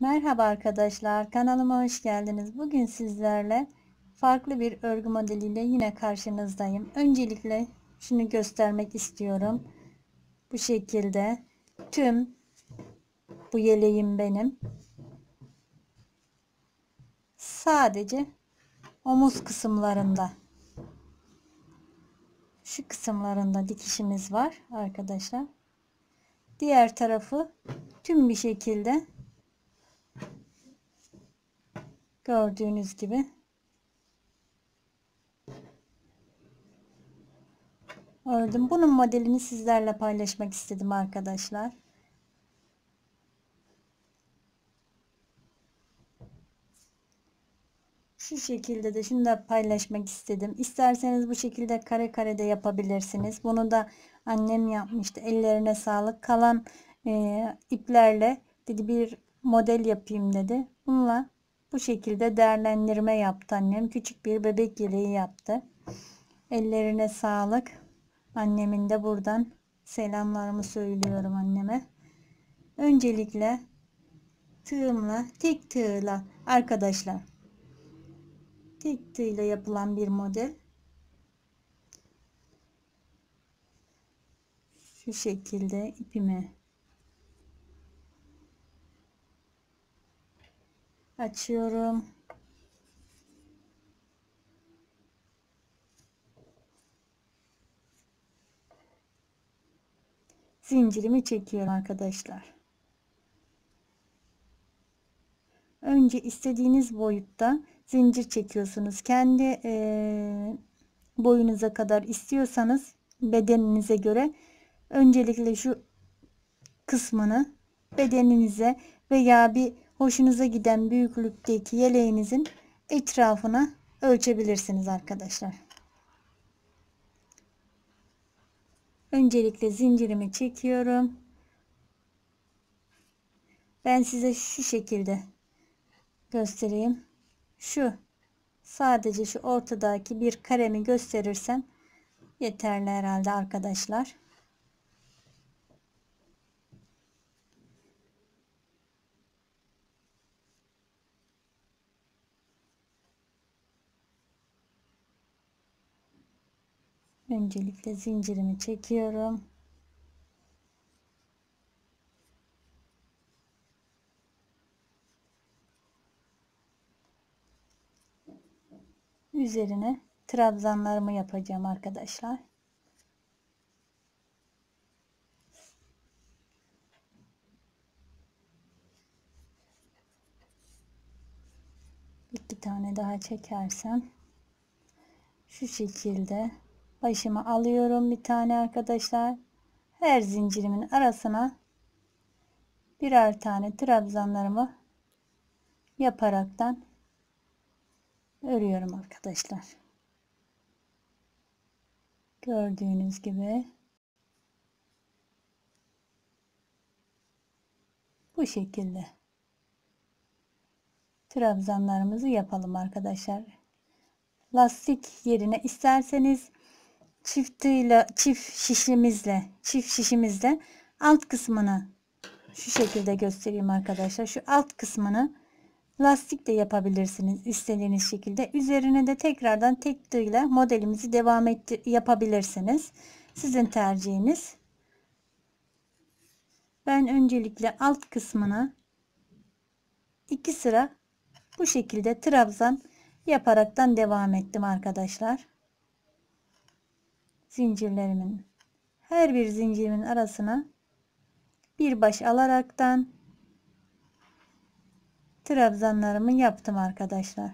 Merhaba arkadaşlar, kanalıma hoş geldiniz. Bugün sizlerle farklı bir örgü modeliyle yine karşınızdayım. Öncelikle şunu göstermek istiyorum. Bu şekilde tüm bu yeleğim benim. Sadece omuz kısımlarında, şu kısımlarında dikişimiz var arkadaşlar. Diğer tarafı tüm bir şekilde gördüğünüz gibi ördüm. Bunun modelini sizlerle paylaşmak istedim arkadaşlar. Şu şekilde de şunu da paylaşmak istedim. İsterseniz bu şekilde kare kare de yapabilirsiniz. Bunu da annem yapmıştı. Ellerine sağlık. Kalan iplerle dedi bir model yapayım dedi. Bununla bu şekilde değerlendirme yaptı annem. Küçük bir bebek yeleği yaptı. Ellerine sağlık. Annemin de buradan selamlarımı söylüyorum anneme. Öncelikle tığımla, tek tığla arkadaşlar. Tek tığ ile yapılan bir model. Şu şekilde ipimi açıyorum. Zincirimi çekiyorum arkadaşlar. Önce istediğiniz boyutta zincir çekiyorsunuz. Kendi boyunuza kadar istiyorsanız bedeninize göre öncelikle şu kısmını bedeninize veya bir hoşunuza giden büyüklükteki yeleğinizin etrafına ölçebilirsiniz arkadaşlar. Öncelikle zincirimi çekiyorum. Ben size şu şekilde göstereyim. Sadece şu ortadaki bir karemi gösterirsem yeterli herhalde arkadaşlar. Öncelikle zincirimi çekiyorum. Üzerine trabzanlarımı yapacağım arkadaşlar. İki tane daha çekersem şu şekilde başımı alıyorum bir tane arkadaşlar. Her zincirimin arasına birer tane trabzanlarımı yaparaktan örüyorum arkadaşlar. Gördüğünüz gibi bu şekilde trabzanlarımızı yapalım arkadaşlar. Lastik yerine isterseniz çift şişimizle alt kısmını şu şekilde göstereyim arkadaşlar. Şu alt kısmını lastik de yapabilirsiniz istediğiniz şekilde. Üzerine de tekrardan tek tığla modelimizi yapabilirsiniz. Sizin tercihiniz. Ben öncelikle alt kısmına 2 sıra bu şekilde trabzan yaparaktan devam ettim arkadaşlar. Zincirlerimin her bir zincirimin arasına bir baş alaraktan trabzanlarımı yaptım arkadaşlar.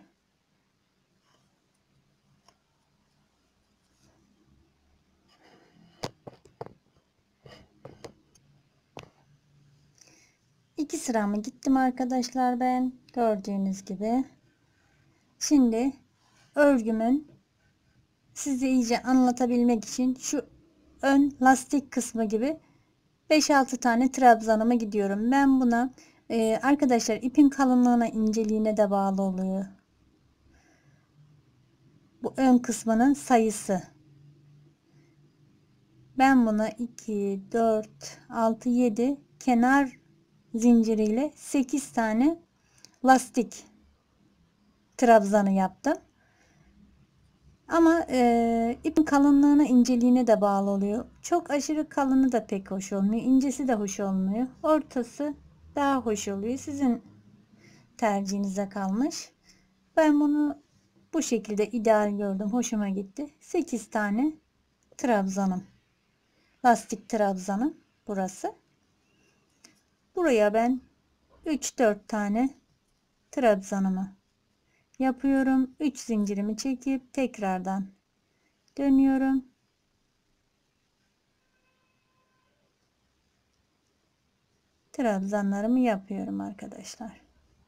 İki sıramı gittim arkadaşlar ben gördüğünüz gibi. Şimdi örgümün size iyice anlatabilmek için şu ön lastik kısmı gibi 5-6 tane trabzanıma gidiyorum. Ben buna arkadaşlar ipin kalınlığına inceliğine de bağlı oluyor. Bu ön kısmının sayısı. Ben buna 2, 4, 6, 7 kenar zinciriyle 8 tane lastik trabzanı yaptım. Ama ipin kalınlığına, inceliğine de bağlı oluyor. Çok aşırı kalını da pek hoş olmuyor. İncesi de hoş olmuyor. Ortası daha hoş oluyor. Sizin tercihinize kalmış. Ben bunu bu şekilde ideal gördüm. Hoşuma gitti. 8 tane trabzanım. Lastik trabzanım burası. Buraya ben 3-4 tane trabzanımı yapıyorum. 3 zincirimi çekip tekrardan dönüyorum. Trabzanlarımı yapıyorum arkadaşlar.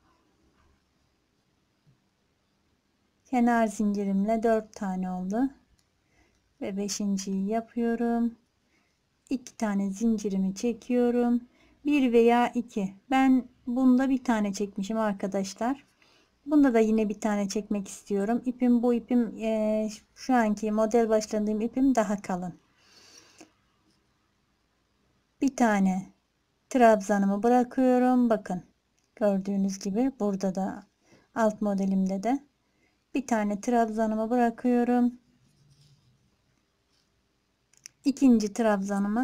Kenar zincirimle 4 tane oldu. Ve 5.'yi yapıyorum. 2 tane zincirimi çekiyorum. 1 veya 2. Ben bunda bir tane çekmişim arkadaşlar. Bunda da yine bir tane çekmek istiyorum. İpim, bu ipim şu anki model başladığım ipim daha kalın. Bir tane trabzanımı bırakıyorum. Bakın gördüğünüz gibi burada da alt modelimde de bir tane trabzanımı bırakıyorum. İkinci trabzanımı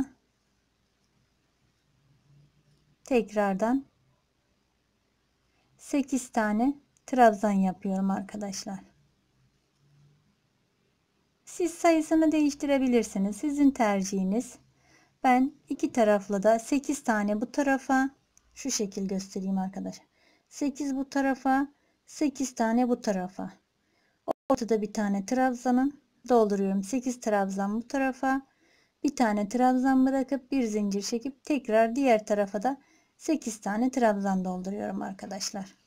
tekrardan 8 tane trabzan yapıyorum arkadaşlar. Siz sayısını değiştirebilirsiniz. Sizin tercihiniz. Ben iki taraflı da 8 tane bu tarafa, şu şekil göstereyim arkadaşlar. 8 bu tarafa, 8 tane bu tarafa. Ortada bir tane trabzanım dolduruyorum. 8 trabzan bu tarafa, bir tane trabzan bırakıp bir zincir çekip tekrar diğer tarafa da 8 tane trabzan dolduruyorum arkadaşlar.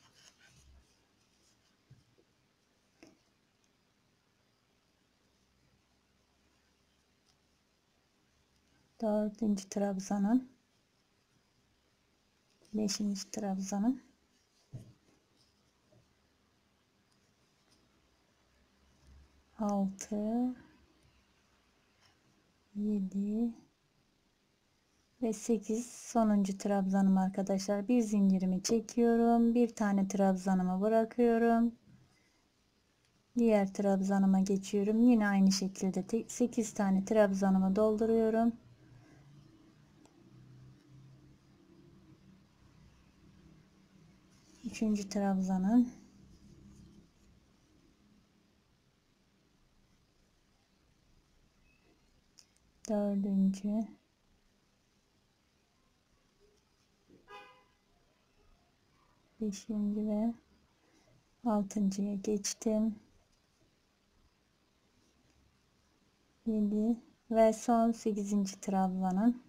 Dördüncü trabzanım, beşinci trabzanım, 6, 7 ve 8 sonuncu trabzanım arkadaşlar. Bir zincirimi çekiyorum. Bir tane trabzanımı bırakıyorum. Diğer trabzanıma geçiyorum. Yine aynı şekilde 8 tane trabzanımı dolduruyorum. Üçüncü trabzanım, dördüncü, beşinci ve altıncıya geçtim. 7 ve son 8. trabzanım.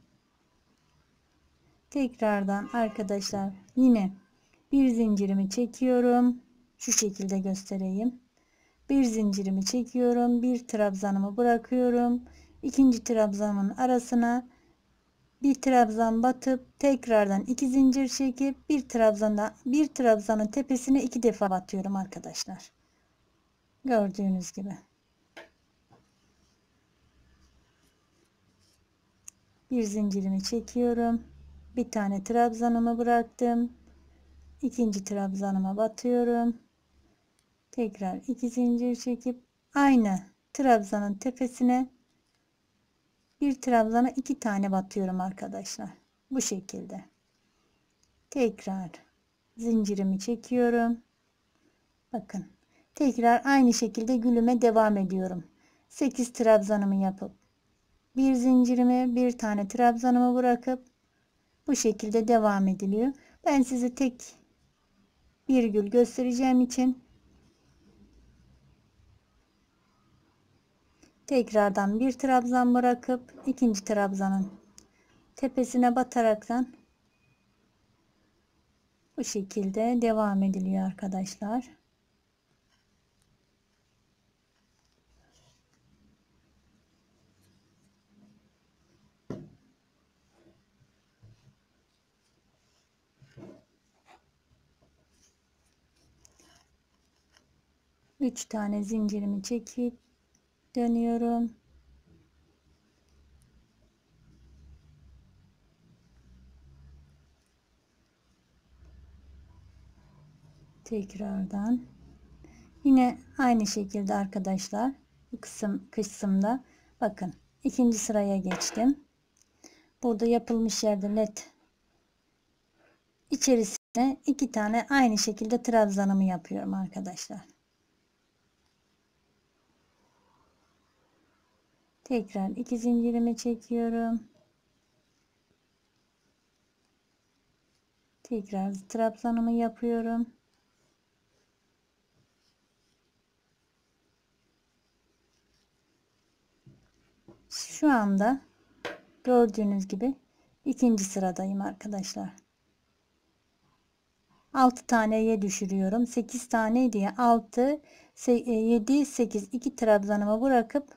Tekrardan arkadaşlar yine bir zincirimi çekiyorum. Şu şekilde göstereyim. Bir zincirimi çekiyorum. Bir trabzanımı bırakıyorum. İkinci trabzanın arasına bir trabzan batıp tekrardan iki zincir çekip bir trabzanın tepesine iki defa batıyorum arkadaşlar. Gördüğünüz gibi. Bir zincirimi çekiyorum. Bir tane trabzanımı bıraktım. İkinci trabzanıma batıyorum. Tekrar iki zincir çekip aynı trabzanın tepesine bir trabzana iki tane batıyorum arkadaşlar. Bu şekilde. Tekrar zincirimi çekiyorum. Bakın. Tekrar aynı şekilde gülüme devam ediyorum. 8 trabzanımı yapıp bir zincirimi, bir tane trabzanımı bırakıp bu şekilde devam ediliyor. Ben size tek bir gül göstereceğim için tekrardan bir trabzan bırakıp ikinci trabzanın tepesine bataraktan bu şekilde devam ediliyor arkadaşlar. Üç tane zincirimi çekip dönüyorum. Tekrardan yine aynı şekilde arkadaşlar bu kısımda bakın ikinci sıraya geçtim. Burada yapılmış yerde led içerisine 2 tane aynı şekilde trabzanımı yapıyorum arkadaşlar. Tekrar 2 zincirimi çekiyorum. Tekrar trabzanımı yapıyorum. Şu anda gördüğünüz gibi ikinci sıradayım arkadaşlar. 6 taneye düşürüyorum. 8 tane diye 6 7 8 2 trabzanımı bırakıp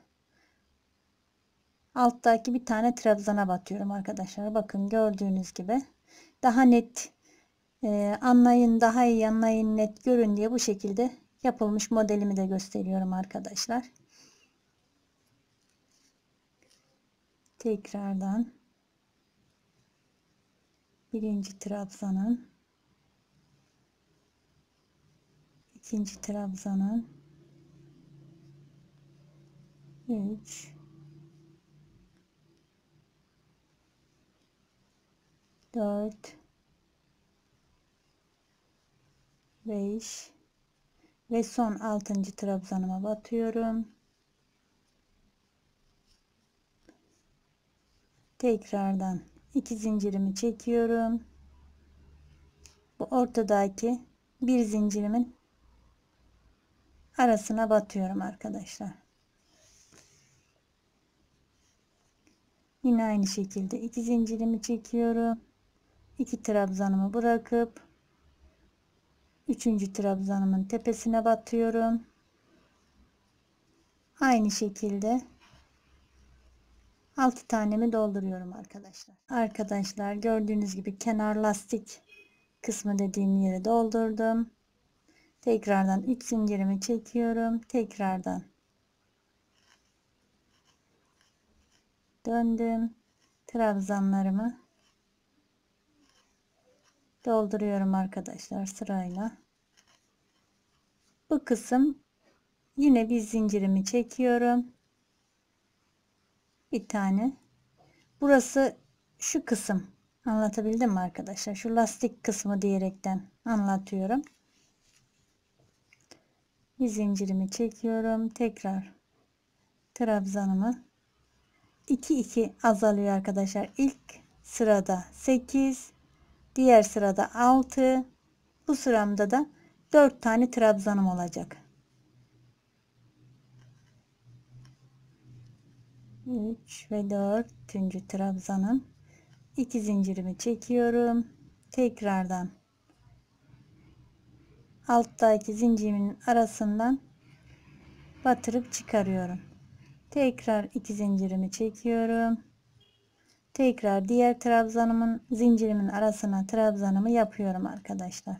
alttaki bir tane trabzana batıyorum arkadaşlar. Bakın gördüğünüz gibi daha net anlayın, daha iyi anlayın, net görün diye bu şekilde yapılmış modelimi de gösteriyorum arkadaşlar. Tekrardan birinci trabzanın, ikinci trabzanın, 3 4 5 ve son 6. trabzanıma batıyorum. Tekrardan 2 zincirimi çekiyorum. Bu ortadaki bir zincirimin arasına batıyorum arkadaşlar. Yine aynı şekilde 2 zincirimi çekiyorum. 2 trabzanımı bırakıp 3. trabzanımın tepesine batıyorum. Aynı şekilde 6 tanemi dolduruyorum arkadaşlar. Arkadaşlar gördüğünüz gibi kenar lastik kısmı dediğim yeri doldurdum. Tekrardan 3 zincirimi çekiyorum. Tekrardan döndüm. Trabzanlarımı dolduruyorum arkadaşlar sırayla. Bu kısım yine bir zincirimi çekiyorum. Bir tane. Burası şu kısım. Anlatabildim mi arkadaşlar? Şu lastik kısmı diyerekten anlatıyorum. Bir zincirimi çekiyorum. Tekrar trabzanımı 2 2 azalıyor arkadaşlar. İlk sırada 8, diğer sırada 6, bu sıramda da 4 tane trabzanım olacak. 3 ve 4. trabzanım. 2 zincirimi çekiyorum. Tekrardan alttaki zincirimin arasından batırıp çıkarıyorum. Tekrar 2 zincirimi çekiyorum. Tekrar diğer trabzanımın zincirimin arasına trabzanımı yapıyorum arkadaşlar.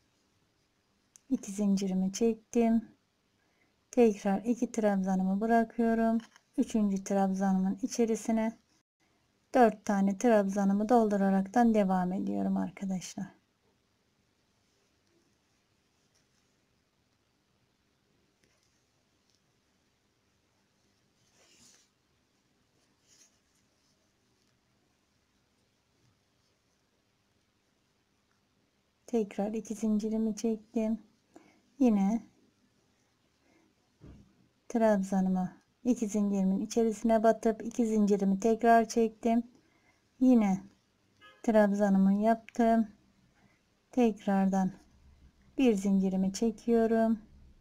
2 zincirimi çektim. Tekrar 2 trabzanımı bırakıyorum. 3. trabzanımın içerisine 4 tane trabzanımı dolduraraktan devam ediyorum arkadaşlar. Tekrar 2 zincirimi çektim. Yine trabzanıma 2 zincirimin içerisine batıp 2 zincirimi tekrar çektim. Yine trabzanımı yaptım. Tekrardan bir zincirimi çekiyorum.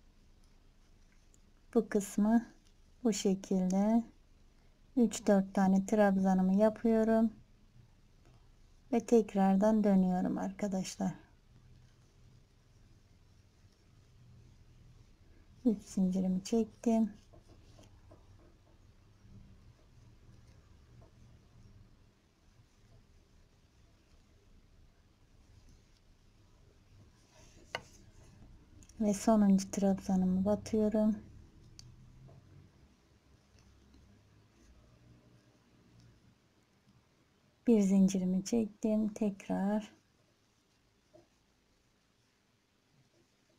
Bu kısmı bu şekilde 3-4 tane trabzanımı yapıyorum ve tekrardan dönüyorum arkadaşlar. 3 zincirimi çektim. Ve sonuncu trabzanımı batıyorum. Bir zincirimi çektim. Tekrar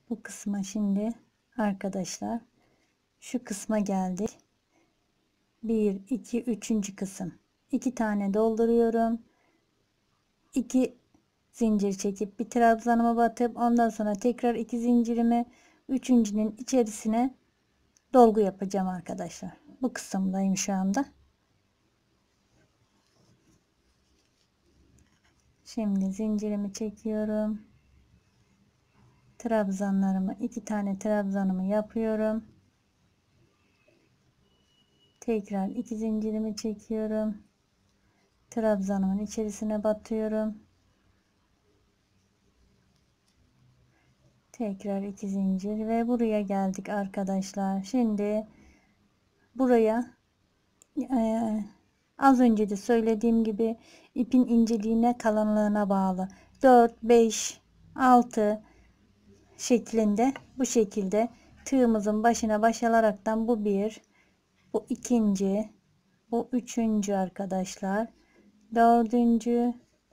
Bu kısma şimdi arkadaşlar şu kısma geldik. 1 2 3. kısım. 2 tane dolduruyorum. 2 zincir çekip bir trabzanıma batıp ondan sonra tekrar 2 zincirimi üçüncünün içerisine dolgu yapacağım arkadaşlar. Bu kısımdayım şu anda. Şimdi zincirimi çekiyorum. Trabzanlarımı 2 tane trabzanımı yapıyorum. Tekrar 2 zincirimi çekiyorum. Trabzanımın içerisine batıyorum. Tekrar 2 zincir ve buraya geldik arkadaşlar. Şimdi buraya az önce de söylediğim gibi ipin inceliğine, kalınlığına bağlı 4 5 6 şeklinde, bu şekilde tığımızın başına baş alaraktan bu bir, bu ikinci, bu üçüncü arkadaşlar, dördüncü,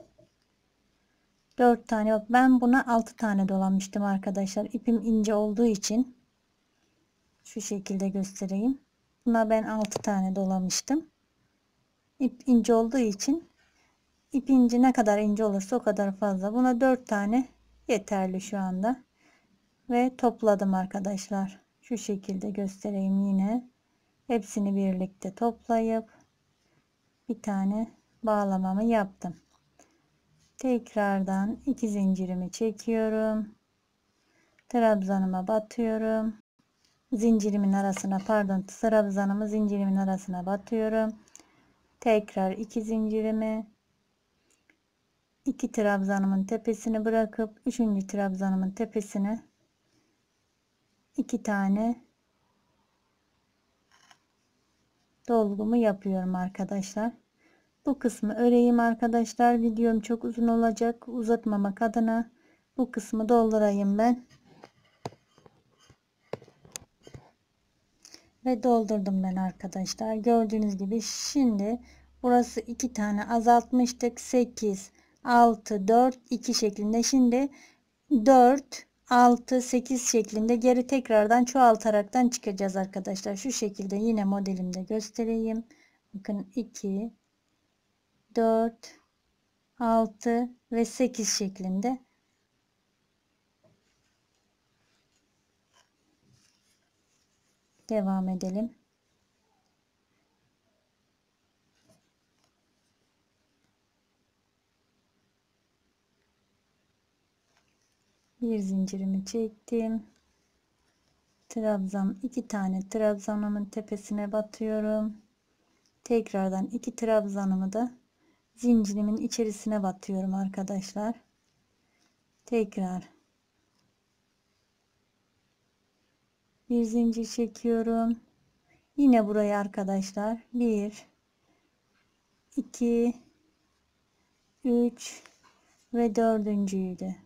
4 tane yok, ben buna 6 tane dolamıştım arkadaşlar, ipim ince olduğu için. Şu şekilde göstereyim, buna ben 6 tane dolamıştım. İp ince olduğu için, ip ince ne kadar ince olursa o kadar fazla, buna 4 tane yeterli şu anda. Ve topladım arkadaşlar, şu şekilde göstereyim. Yine hepsini birlikte toplayıp bir tane bağlamamı yaptım. Tekrardan 2 zincirimi çekiyorum, trabzanıma batıyorum, zincirimin arasına, pardon, trabzanımı zincirimin arasına batıyorum. Tekrar 2 zincirimi, 2 trabzanımın tepesini bırakıp 3. trabzanımın tepesine 2 tane dolgumu yapıyorum arkadaşlar. Bu kısmı öreyim arkadaşlar. Videom çok uzun olacak. Uzatmamak adına bu kısmı doldurayım ben. Ve doldurdum ben arkadaşlar. Gördüğünüz gibi şimdi burası 2 tane azaltmıştık. 8 6 4 2 şeklinde. Şimdi 4 6 8 şeklinde geri tekrardan çoğaltaraktan çıkacağız arkadaşlar. Şu şekilde yine modelimde göstereyim. Bakın 2 4 6 ve 8 şeklinde devam edelim. Bir zincirimi çektim. Trabzan, 2 tane trabzanımın tepesine batıyorum. Tekrardan 2 trabzanımı da zincirimin içerisine batıyorum arkadaşlar. Tekrar bir zincir çekiyorum. Yine buraya arkadaşlar 1 2 3 ve dördüncüyü de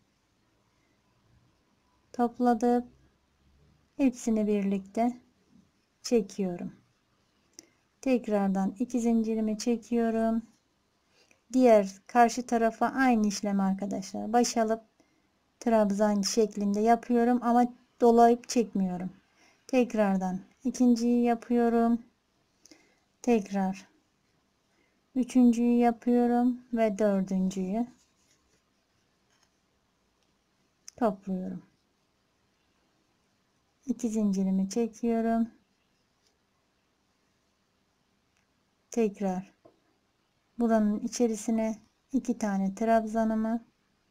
topladım. Hepsini birlikte çekiyorum. Tekrardan 2 zincirimi çekiyorum. Diğer karşı tarafa aynı işlem arkadaşlar. Baş alıp trabzan şeklinde yapıyorum ama dolayıp çekmiyorum. Tekrardan ikinciyi yapıyorum. Tekrar üçüncüyü yapıyorum ve dördüncüyü topluyorum. 2 zincirimi çekiyorum. Tekrar buranın içerisine 2 tane trabzanımı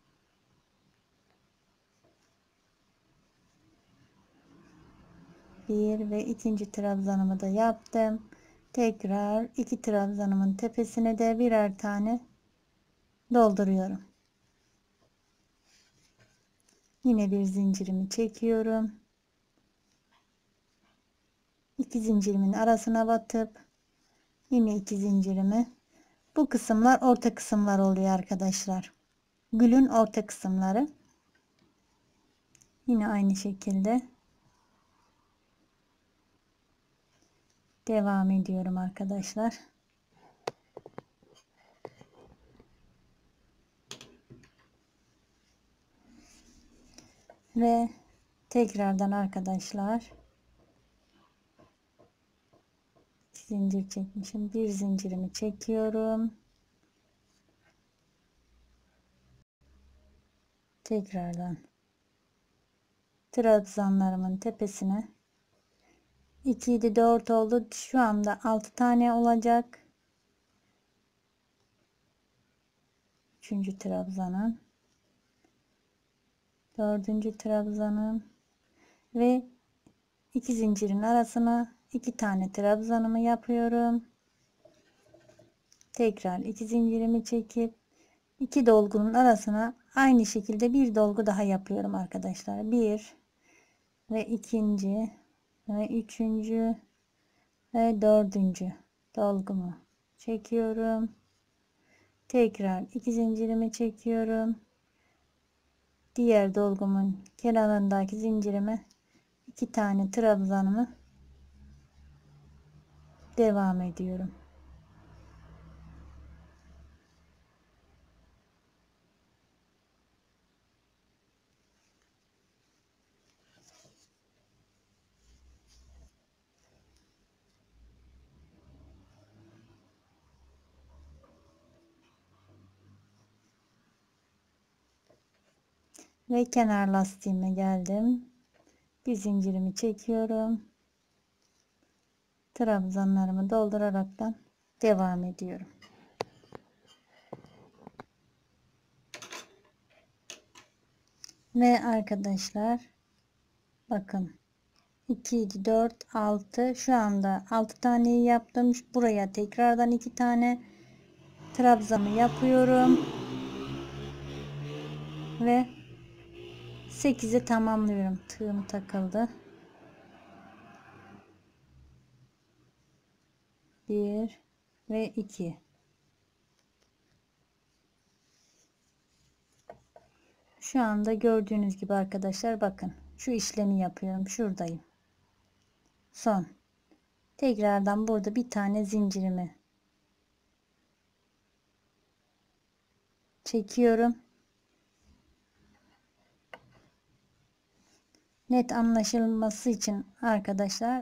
bir ve ikinci trabzanımı da yaptım. Tekrar 2 trabzanımın tepesine de birer tane dolduruyorum. Yine bir zincirimi çekiyorum. 2 zincirimin arasına batıp yine 2 zincirimi, bu kısımlar orta kısımlar oluyor arkadaşlar. Gülün orta kısımları. Yine aynı şekilde devam ediyorum arkadaşlar. Ve Tekrardan arkadaşlar 2 zincir çekmişim. Bir zincirimi çekiyorum. Tekrardan trabzanlarımın tepesine 2 7 4 oldu. Şu anda 6 tane olacak. 3. trabzanım, 4. trabzanım ve 2 zincirin arasına 2 tane trabzanımı yapıyorum. Tekrar 2 zincirimi çekip 2 dolgunun arasına aynı şekilde bir dolgu daha yapıyorum arkadaşlar. 1 ve 2. ve 3. ve 4. dolgumu çekiyorum. Tekrar 2 zincirimi çekiyorum. Diğer dolgumun kenarındaki zincirime 2 tane trabzanımı devam ediyorum. Ve kenar lastiğime geldim. Bir zincirimi çekiyorum. Trabzanlarımı dolduraraktan devam ediyorum. Ve arkadaşlar bakın 2 4 6 şu anda 6 taneyi yaptım. Buraya tekrardan 2 tane trabzanı yapıyorum ve 8'i tamamlıyorum. Tığım takıldı. 1 ve 2. Şu anda gördüğünüz gibi arkadaşlar bakın şu işlemi yapıyorum. Şuradayım. Son. Tekrardan burada bir tane zincirimi çekiyorum. Net anlaşılması için arkadaşlar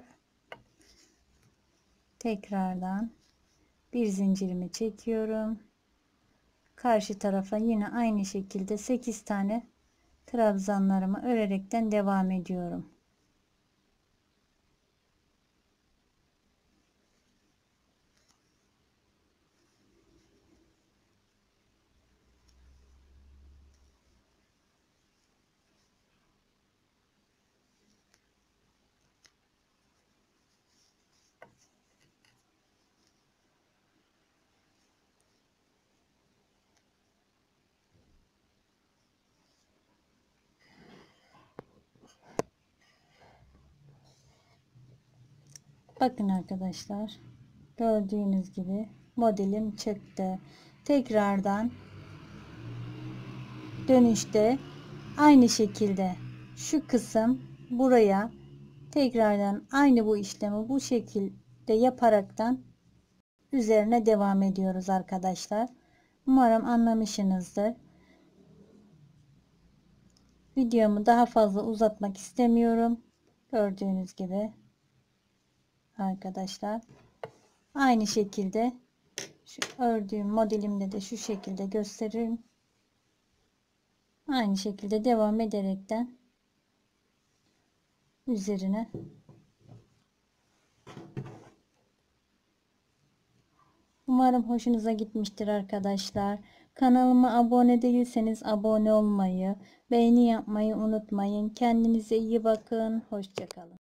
tekrardan bir zincirimi çekiyorum. Karşı tarafa yine aynı şekilde 8 tane trabzanlarımı örerekten devam ediyorum. Bakın arkadaşlar gördüğünüz gibi modelim çıktı. Tekrardan dönüşte aynı şekilde şu kısım buraya tekrardan aynı bu işlemi bu şekilde yaparaktan üzerine devam ediyoruz arkadaşlar. Umarım anlamışsınızdır. Videomu daha fazla uzatmak istemiyorum. Gördüğünüz gibi arkadaşlar aynı şekilde şu ördüğüm modelimde de şu şekilde gösteririm. Aynı şekilde devam ederekten üzerine umarım hoşunuza gitmiştir arkadaşlar. Kanalıma abone değilseniz abone olmayı, beğeni yapmayı unutmayın. Kendinize iyi bakın. Hoşça kalın.